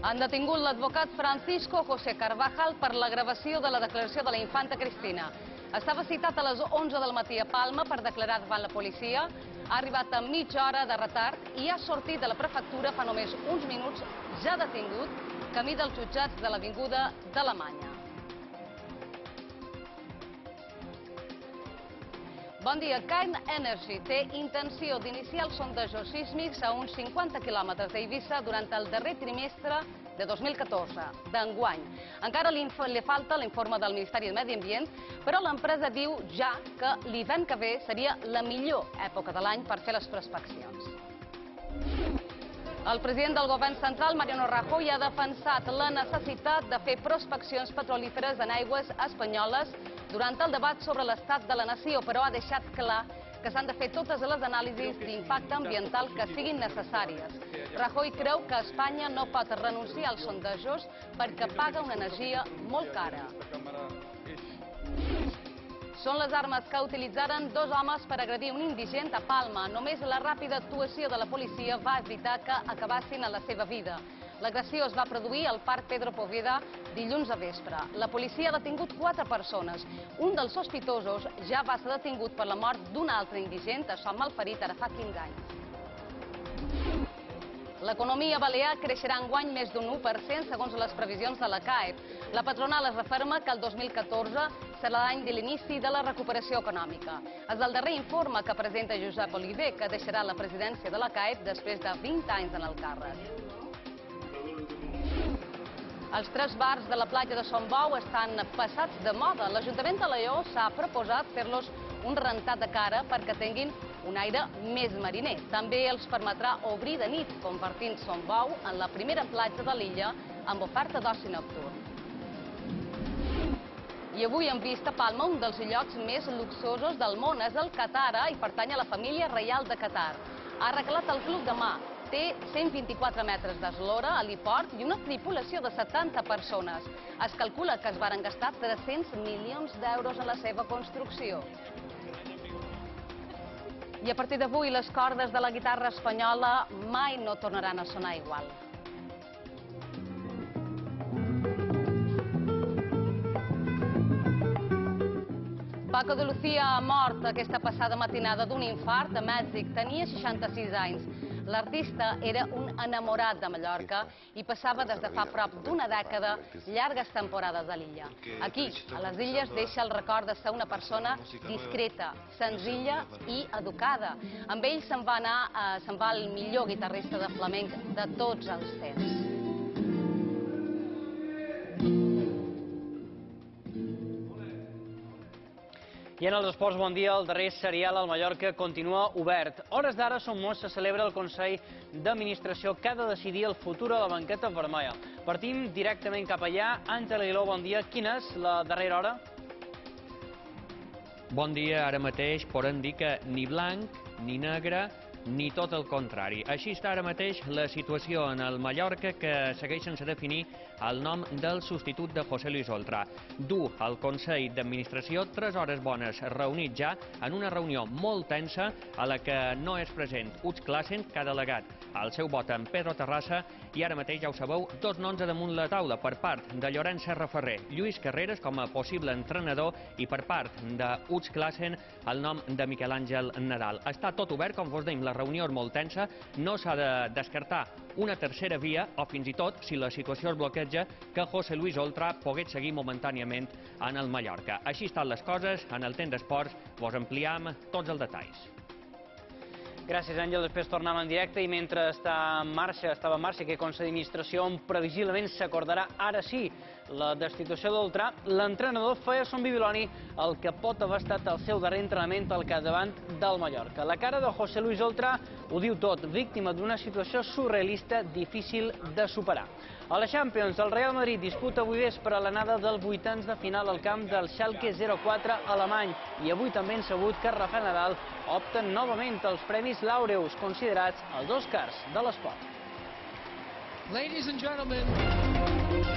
Han detingut l'advocat Francisco José Carvajal per la gravació de la declaració de la infanta Cristina. Estava citat a les 11 del matí a Palma per declarar davant la policia. Ha arribat amb mitja hora de retard i ha sortit de la prefectura fa només uns minuts, ja detingut, camí dels jutjats de l'Avinguda d'Alemanya. Bon dia. Cairn Energy té intenció d'iniciar els sondejos sísmics a uns 50 quilòmetres d'Eivissa durant el darrer trimestre de 2014, d'enguany. Encara li falta l'informe del Ministeri de Medi Ambient, però l'empresa diu ja que l'hivern que ve seria la millor època de l'any per fer les prospeccions. El president del govern central, Mariano Rajoy, ha defensat la necessitat de fer prospeccions petrolíferes en aigües espanyoles durant el debat sobre l'estat de la nació, però ha deixat clar que s'han de fer totes les anàlisis d'impacte ambiental que siguin necessàries. Rajoy creu que Espanya no pot renunciar als sondejos perquè paga una energia molt cara. Són les armes que utilitzaren dos homes per agredir un indigent a Palma. Només la ràpida actuació de la policia va evitar que acabassin a la seva vida. L'agressió es va produir al Parc Pedro Poveda dilluns a vespre. La policia ha detingut 4 persones. Un dels sospitosos ja va ser detingut per la mort d'un altre indigent, això malferit ara fa 15 anys. L'economia balear creixerà enguany més d'un 1% segons les previsions de la CAEB. La patronal es referma que el 2014 serà l'any de l'inici de la recuperació econòmica. És el darrer informe que presenta Josep Oliver, que deixarà la presidència de la CAEB després de 20 anys en el càrrec. Els 3 bars de la platja de Son Bou estan passats de moda. L'Ajuntament de Alaior s'ha proposat fer-los un rentat de cara perquè tinguin un aire més mariner. També els permetrà obrir de nit, convertint Son Bou en la primera platja de l'illa amb oferta d'oci nocturn. I avui hem vist a Palma un dels llocs més luxosos del món. És el Qatar i pertany a la família reial de Qatar. Ha arreglat el club de mà. Té 124 metres d'eslora a l'iport i una tripulació de 70 persones. Es calcula que es varen gastar 300 milions d'euros en la seva construcció. I a partir d'avui les cordes de la guitarra espanyola mai no tornaran a sonar igual. Paco de Lucía ha mort aquesta passada matinada d'un infart a Mèxic. Tenia 66 anys. L'artista era un enamorat de Mallorca i passava des de fa prop d'una dècada llargues temporades a l'illa. Aquí, a les illes, deixa el record de ser una persona discreta, senzilla i educada. Amb ell se'n va el millor guitarrista de flamenc de tots els temps. I en els esports, bon dia. El darrer serial al Mallorca continua obert. Hores d'ara, Som Mos se celebra el Consell d'Administració que ha de decidir el futur a la banqueta vermella. Partim directament cap allà. Àngel Aguiló, bon dia. Quina és la darrera hora? Bon dia. Ara mateix podem dir que ni blanc, ni negre, ni tot el contrari. Així està ara mateix la situació en el Mallorca, que segueix sense definir el nom del substitut de José Luis Oltra. Du al Consell d'Administració 3 hores bones reunit ja en una reunió molt tensa a la que no és present Uts Klassen, que ha delegat el seu vot en Pedro Terrassa, i ara mateix, ja ho sabeu, 2 noms a damunt la taula per part de Llorenç Serra Ferrer, Lluís Carreras com a possible entrenador i per part d'Uts Klassen el nom de Miquel Àngel Nadal. Està tot obert, com vos dèiem, la reunió és molt tensa, no s'ha de descartar una tercera via o fins i tot, si la situació es bloqueja, que José Luis Oltra pogués seguir momentàniament en el Mallorca. Així estan les coses, en el temps d'esports vos ampliam tots els detalls. Gràcies, Àngel. Després tornem en directe i mentre estava en marxa aquest Consell d'Administració on previsiblement s'acordarà ara sí la destitució d'Oltra, l'entrenador feia son Bibiloni el que pot haver estat el seu darrer entrenament al capdavant del Mallorca. La cara de José Luis Oltra ho diu tot, víctima d'una situació surrealista difícil de superar. A la Champions, el Real Madrid disputa avui vespre l'anada dels vuitens de final al camp del Schalke 04 alemany i avui també hem sabut que Rafael Nadal opta novament als Premis Laureus, considerats els Oscars de l'esport. Ladies and gentlemen,